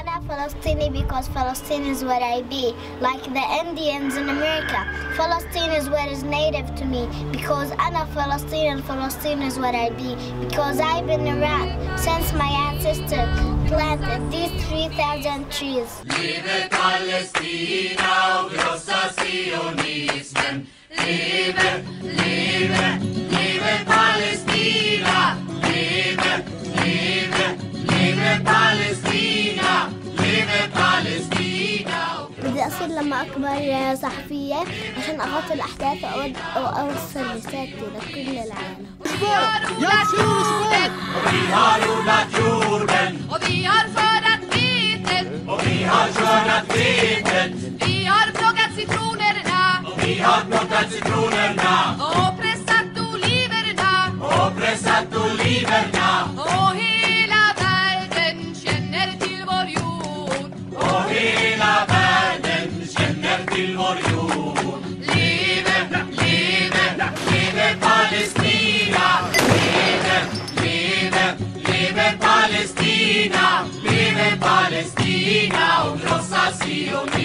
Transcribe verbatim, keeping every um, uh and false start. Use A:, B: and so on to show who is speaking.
A: I'm a Palestinian because Palestine is where I be, like the Indians in America. Palestine is where is native to me because I'm a Palestinian. Palestine is where I be because I've been around since my ancestors planted these three thousand trees.
B: Leve Palestina och krossa sionismen. Leve, leve, leve Palestina. Leve, leve, leve Palestina. Leve Palestina.
A: بدي أصير لما أكبر صحفية عشان أغطي الأحداث وأوصل رسالتي لكل العالم.
B: Vi har odlat jorden
C: och vi har skördat vetet
B: och vi har skördat vetet.
C: Vi har plockat citronerna
B: och vi har plockat citronerna
C: och pressat oliverna
B: och pressat oliverna.
C: Och hela världen känner till vår jord.
B: Och hela världen känner till vår jord. Leve, leve, leve Palestina. Leve, leve, leve Palestina. Leve Palestina och krossa sionismen.